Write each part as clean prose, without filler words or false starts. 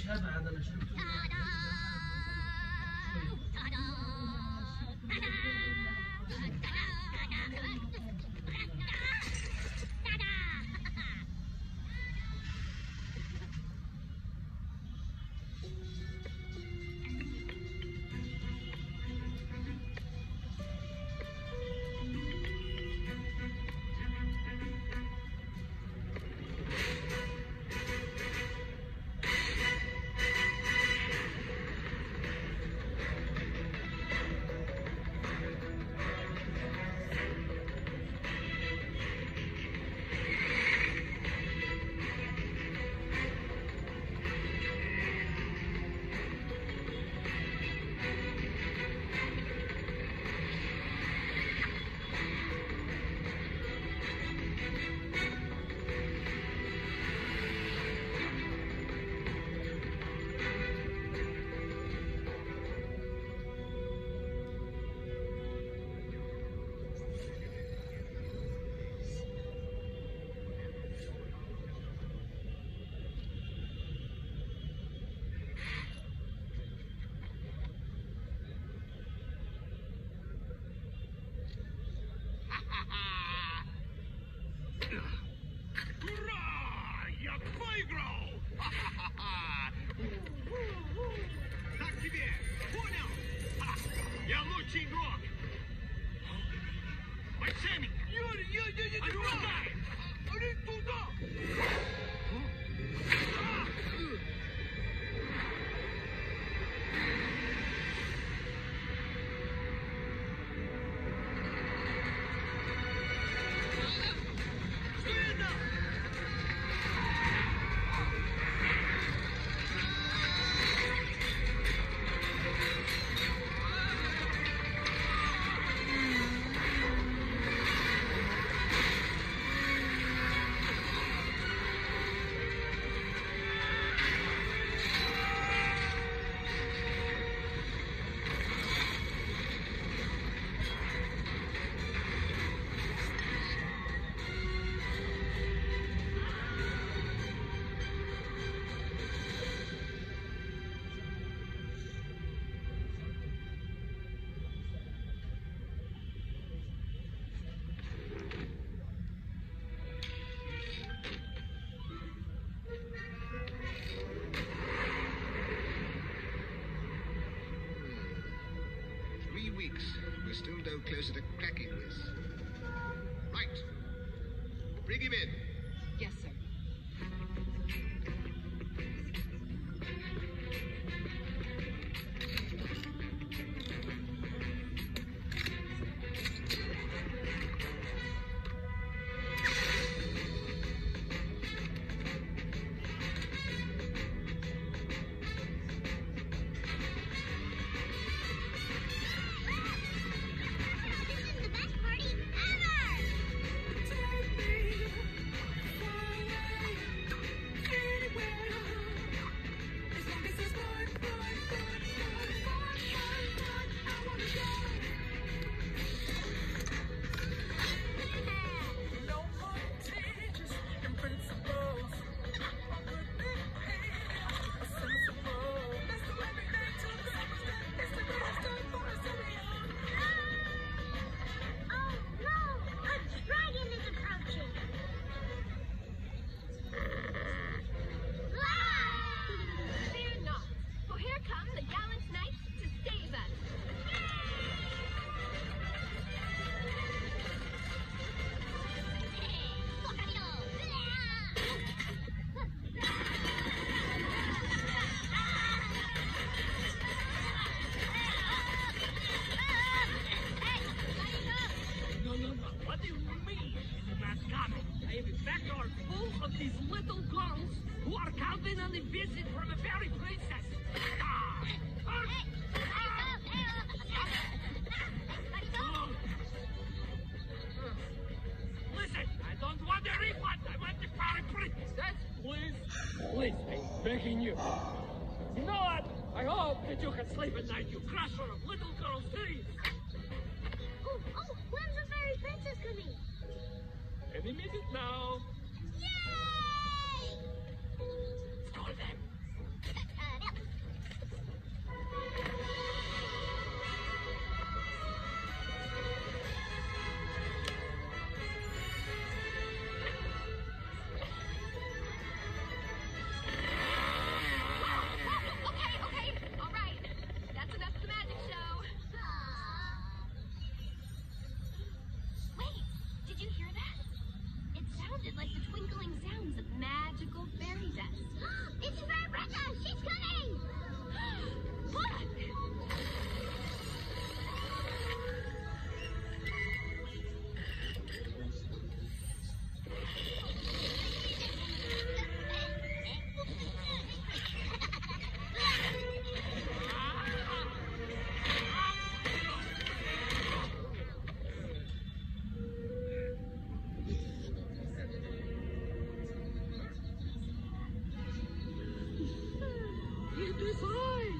ابعد انا شربت We're still no closer to cracking this. Right. Bring him in. Yes, sir. These little girls who are counting on the visit from a fairy princess. Listen, I don't want a refund. I want the fairy princess. Please, please, I'm begging you. You know what? I hope that you can sleep at night, you crusher of little girls' dreams. Oh, when's the fairy princess coming? Any minute now. Yay! Stole them. magical fairy dust. It's a fairy princess! She's coming! Look! It is I,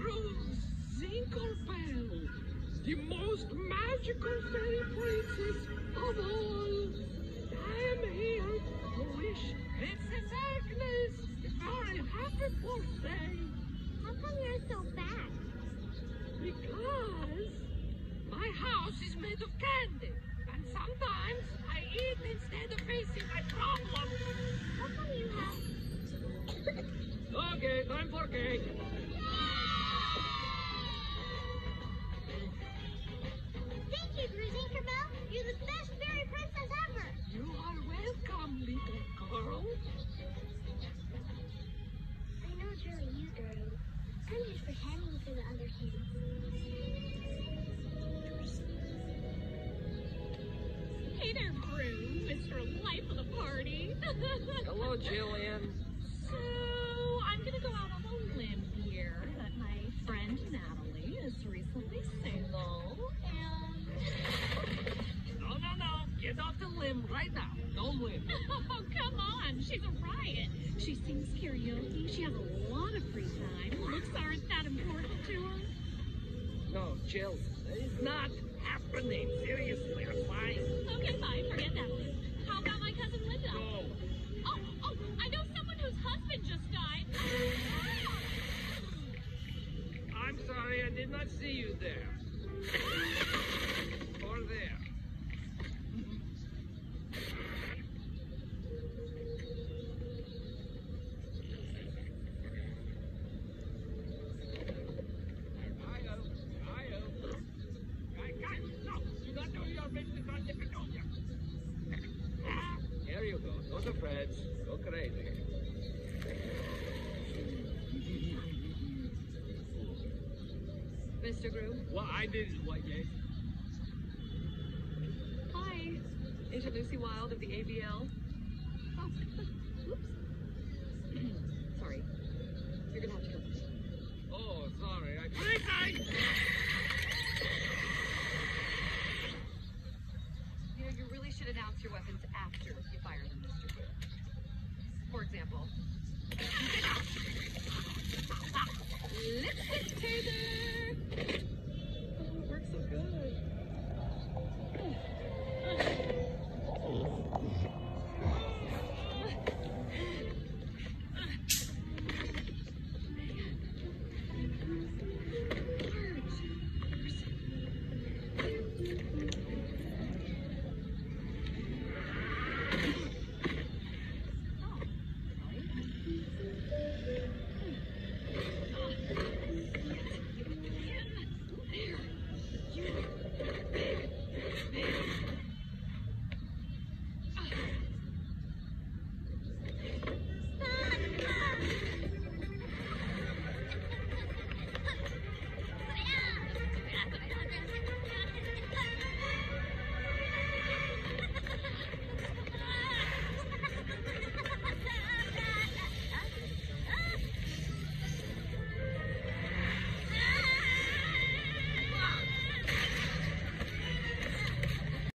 Zinkerbell, the most magical fairy princess of all. I am here to wish Princess Agnes a very happy birthday. How come you're so fat? Because my house is made of candy, and sometimes I eat instead of facing my problems. How come you have... Okay, time for cake. Thank you, Zinkerbell. You're the best fairy princess ever. You are welcome, little girl. I know it's really you, Gertie. I'm just pretending for the other kids. Hey there, Groom, Mr. Life of the Party. Hello, Jillian. So, I'm gonna go out on a limb here that my friend Natalie is recently single, and... No. Get off the limb right now. Don't limb. Oh, come on, she's a riot. She sings karaoke, she has a lot of free time. Looks aren't that important to her. No, Jill, it's not happening. Seriously, I'm fine. Okay, fine, forget Natalie. How about my cousin Linda? No. Oh, I know someone whose husband just died. I'm sorry, I did not see you there. Or there. Guys, no! Do not do your business on the Petunia. Here you go. Those are Fred's. Go crazy. Mr. Groom? Well, I didn't. What, yes? Hi. Agent Lucy Wilde of the ABL. Oh, oops. Sorry. You're gonna have to kill me. Oh, sorry. I... You know, you really should announce your weapons after you fire them, Mr. Groom. For example... Lipstick taser! Oh, it works so good.